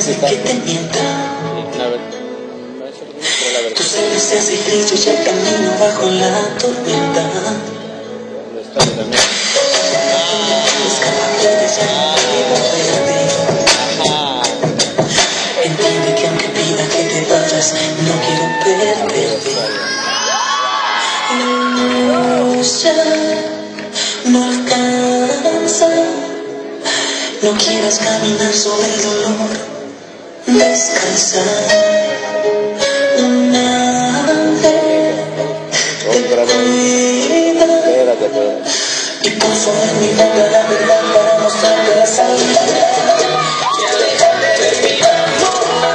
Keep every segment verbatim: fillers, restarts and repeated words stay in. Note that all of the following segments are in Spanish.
de que te mienta. Tu ser se hace grillo y el camino bajo la tormenta. Escaparte de ella y volverte. Entiende que aunque pida que te vayas, no quiero perderte. No, ya no alcanza. No quieras caminar sobre el dolor. Descansa. Un ángel te cuida y puso en mi boca la verdad para mostrarte la salida. Y aléjate de mi amor.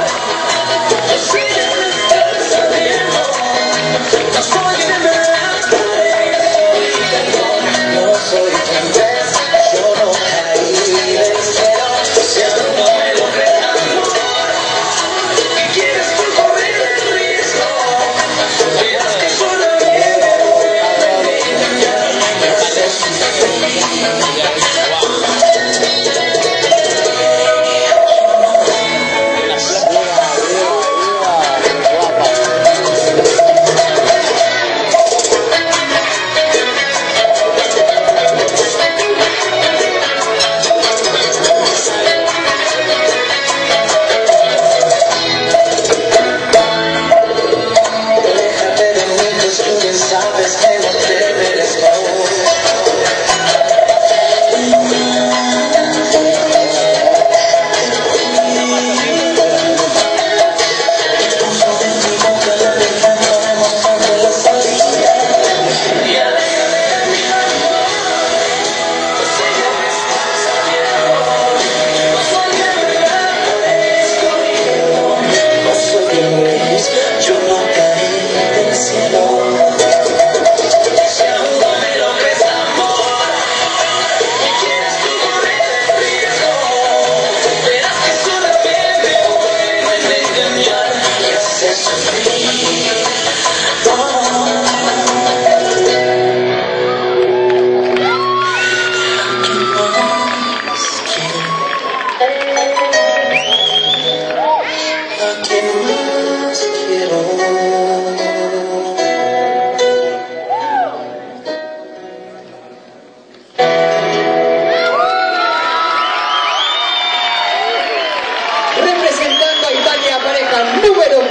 No soy de las paredes, no soy francés, yo no caí del cielo, si aún no me lo crees amor, y quieres tú correr el riesgo, verás que solamente voy a engañarme y hacer sufrir. Representando a Italia, pareja número